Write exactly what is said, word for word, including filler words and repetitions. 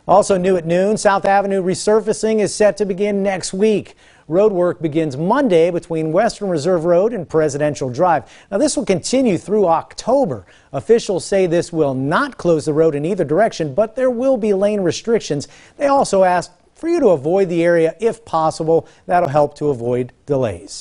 Also new at noon, South Avenue resurfacing is set to begin next week. Road work begins Monday between Western Reserve Road and Presidential Drive. Now, this will continue through October. Officials say this will not close the road in either direction, but there will be lane restrictions. They also ask for you to avoid the area if possible. That'll help to avoid delays.